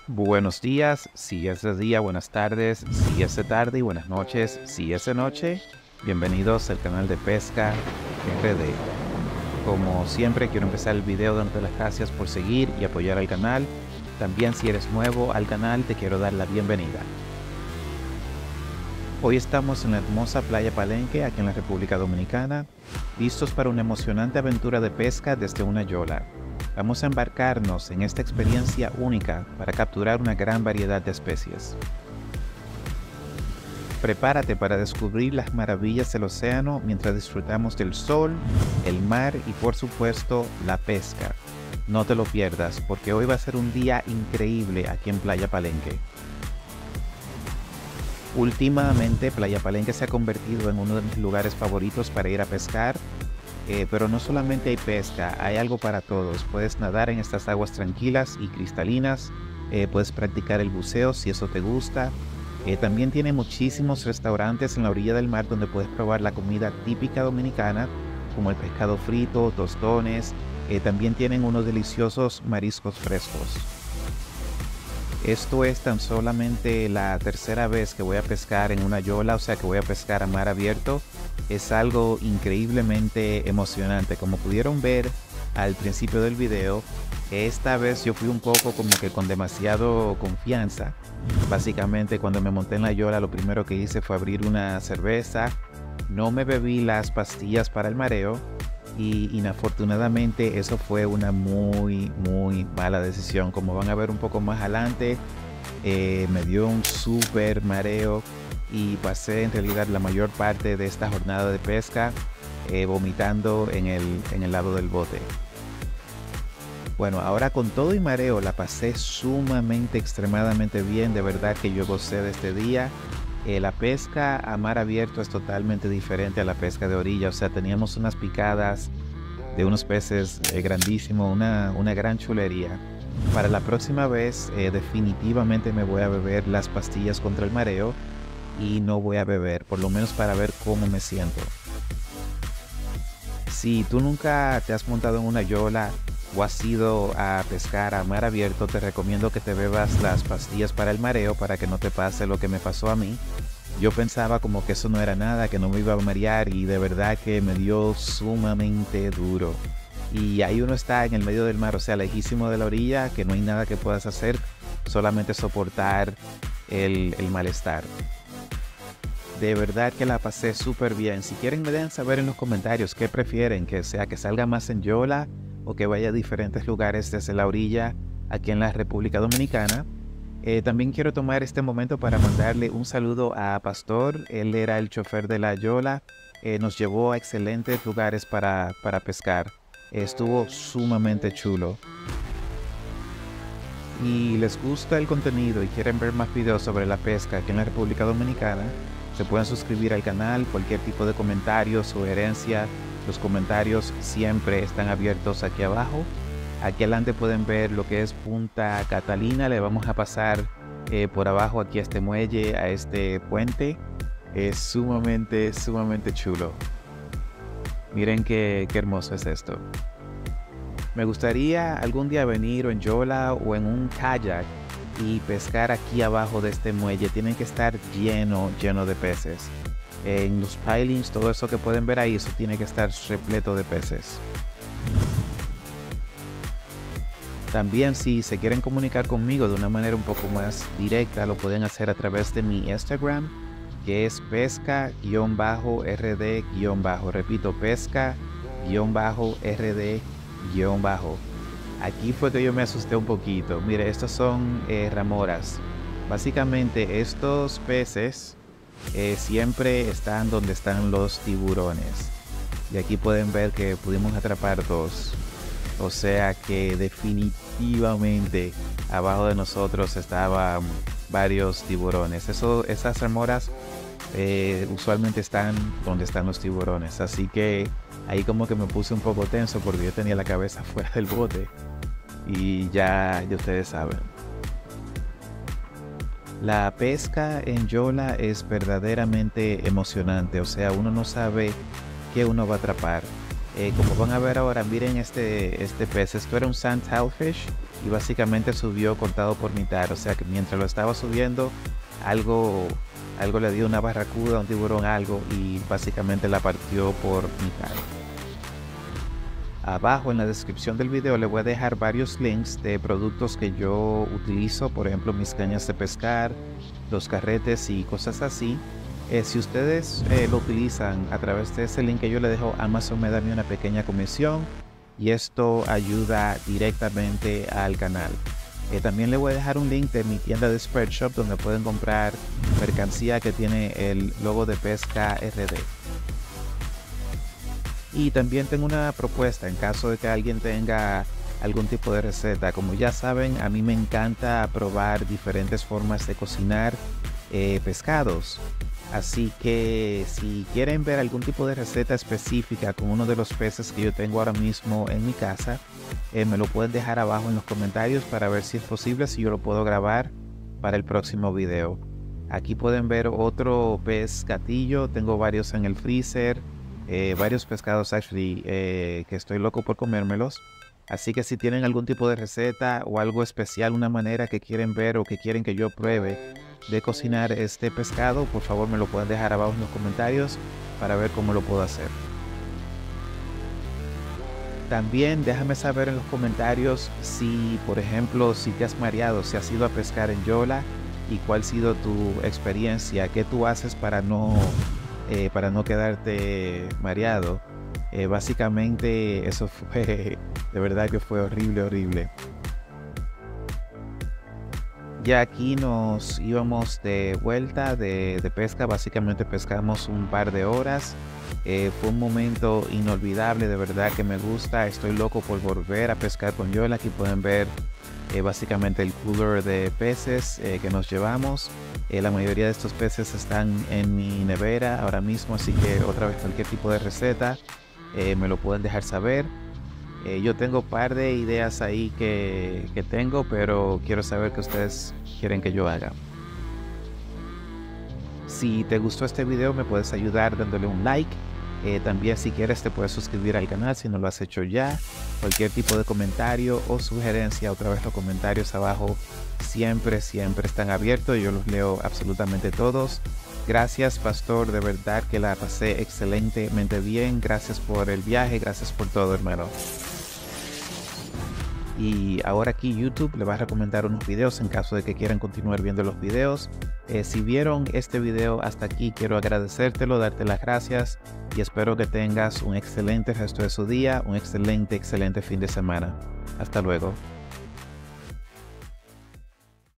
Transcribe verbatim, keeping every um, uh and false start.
Buenos días, si es de día, buenas tardes, si es de tarde y buenas noches, si es de noche. Bienvenidos al canal de Pesca R D. Como siempre, quiero empezar el video dándote las gracias por seguir y apoyar al canal. También, si eres nuevo al canal, te quiero dar la bienvenida. Hoy estamos en la hermosa playa Palenque, aquí en la República Dominicana, listos para una emocionante aventura de pesca desde una yola. Vamos a embarcarnos en esta experiencia única para capturar una gran variedad de especies. Prepárate para descubrir las maravillas del océano mientras disfrutamos del sol, el mar y por supuesto la pesca. No te lo pierdas porque hoy va a ser un día increíble aquí en Playa Palenque. Últimamente Playa Palenque se ha convertido en uno de mis lugares favoritos para ir a pescar. Eh, pero no solamente hay pesca, hay algo para todos. Puedes nadar en estas aguas tranquilas y cristalinas, eh, puedes practicar el buceo si eso te gusta. Eh, también tiene muchísimos restaurantes en la orilla del mar donde puedes probar la comida típica dominicana, como el pescado frito, tostones. Eh, también tienen unos deliciosos mariscos frescos. Esto es tan solamente la tercera vez que voy a pescar en una yola, o sea que voy a pescar a mar abierto. Es algo increíblemente emocionante. Como pudieron ver al principio del video, esta vez yo fui un poco como que con demasiado confianza. Básicamente cuando me monté en la yola lo primero que hice fue abrir una cerveza. No me bebí las pastillas para el mareo y inafortunadamente eso fue una muy muy mala decisión. Como van a ver un poco más adelante, eh, me dio un súper mareo y pasé en realidad la mayor parte de esta jornada de pesca eh, vomitando en el, en el lado del bote. Bueno, ahora con todo y mareo la pasé sumamente, extremadamente bien. De verdad que yo gocé de este día. Eh, la pesca a mar abierto es totalmente diferente a la pesca de orilla. O sea, teníamos unas picadas de unos peces eh, grandísimos, una, una gran chulería. Para la próxima vez eh, definitivamente me voy a beber las pastillas contra el mareo y no voy a beber, por lo menos para ver cómo me siento. Si tú nunca te has montado en una yola o has ido a pescar a mar abierto, te recomiendo que te bebas las pastillas para el mareo para que no te pase lo que me pasó a mí. Yo pensaba como que eso no era nada, que no me iba a marear y de verdad que me dio sumamente duro. Y ahí uno está en el medio del mar, o sea, lejísimo de la orilla, que no hay nada que puedas hacer, solamente soportar el, el malestar. De verdad que la pasé súper bien. Si quieren me dejan saber en los comentarios qué prefieren, que sea que salga más en yola o que vaya a diferentes lugares desde la orilla aquí en la República Dominicana. Eh, también quiero tomar este momento para mandarle un saludo a Pastor. Él era el chofer de la yola. Eh, nos llevó a excelentes lugares para, para pescar. Eh, estuvo sumamente chulo. Y les gusta el contenido y quieren ver más videos sobre la pesca aquí en la República Dominicana, se pueden suscribir al canal. Cualquier tipo de comentario, sugerencia, los comentarios siempre están abiertos aquí abajo. Aquí adelante pueden ver lo que es Punta Catalina. Le vamos a pasar eh, por abajo aquí a este muelle, a este puente. Es sumamente, sumamente chulo. Miren qué, qué hermoso es esto. Me gustaría algún día venir o en yola o en un kayak y pescar aquí abajo de este muelle. Tienen que estar lleno, lleno de peces. En los pilings, todo eso que pueden ver ahí, eso tiene que estar repleto de peces. También si se quieren comunicar conmigo de una manera un poco más directa, lo pueden hacer a través de mi Instagram, que es pesca-rd-. Repito, pesca-rd-. Aquí fue que yo me asusté un poquito. Mire, estos son eh, ramoras. Básicamente estos peces eh, siempre están donde están los tiburones. Y aquí pueden ver que pudimos atrapar dos. O sea que definitivamente abajo de nosotros estaban varios tiburones. Eso, esas ramoras eh, usualmente están donde están los tiburones. Así que ahí como que me puse un poco tenso porque yo tenía la cabeza fuera del bote. Y ya, ya ustedes saben. La pesca en yola es verdaderamente emocionante. O sea, uno no sabe qué uno va a atrapar. Eh, como van a ver ahora, miren este, este pez. Esto era un sand tailfish y básicamente subió cortado por mitad. O sea que mientras lo estaba subiendo, algo, algo le dio una barracuda, un tiburón, algo, y básicamente la partió por mitad. Abajo en la descripción del video le voy a dejar varios links de productos que yo utilizo, por ejemplo mis cañas de pescar, los carretes y cosas así. Eh, si ustedes eh, lo utilizan a través de ese link que yo le dejo, Amazon me da a mí una pequeña comisión y esto ayuda directamente al canal. Eh, también le voy a dejar un link de mi tienda de Spreadshop donde pueden comprar mercancía que tiene el logo de Pesca R D. Y también tengo una propuesta en caso de que alguien tenga algún tipo de receta. Como ya saben, a mí me encanta probar diferentes formas de cocinar eh, pescados. Así que si quieren ver algún tipo de receta específica con uno de los peces que yo tengo ahora mismo en mi casa, eh, me lo pueden dejar abajo en los comentarios para ver si es posible, si yo lo puedo grabar para el próximo video. Aquí pueden ver otro pez gatillo, tengo varios en el freezer, eh, varios pescados actually eh, que estoy loco por comérmelos. Así que si tienen algún tipo de receta o algo especial, una manera que quieren ver o que quieren que yo pruebe de cocinar este pescado, por favor me lo pueden dejar abajo en los comentarios para ver cómo lo puedo hacer. También déjame saber en los comentarios si, por ejemplo, si te has mareado, si has ido a pescar en Yola y cuál ha sido tu experiencia, qué tú haces para no, eh, para no quedarte mareado. Eh, básicamente eso fue, de verdad que fue horrible, horrible. Ya aquí nos íbamos de vuelta de, de pesca, básicamente pescamos un par de horas. Eh, fue un momento inolvidable, de verdad que me gusta, estoy loco por volver a pescar con Yola. Aquí pueden ver eh, básicamente el cooler de peces eh, que nos llevamos. Eh, la mayoría de estos peces están en mi nevera ahora mismo, así que otra vez cualquier tipo de receta eh, me lo pueden dejar saber. Eh, yo tengo un par de ideas ahí que, que tengo, pero quiero saber qué ustedes quieren que yo haga. Si te gustó este video me puedes ayudar dándole un like. Eh, también si quieres te puedes suscribir al canal si no lo has hecho ya. Cualquier tipo de comentario o sugerencia, otra vez los comentarios abajo siempre, siempre están abiertos. Yo los leo absolutamente todos. Gracias pastor, de verdad que la pasé excelentemente bien. Gracias por el viaje, gracias por todo hermano. Y ahora aquí YouTube le va a recomendar unos videos en caso de que quieran continuar viendo los videos. Eh, si vieron este video hasta aquí, quiero agradecértelo, darte las gracias y espero que tengas un excelente resto de su día, un excelente, excelente fin de semana. Hasta luego.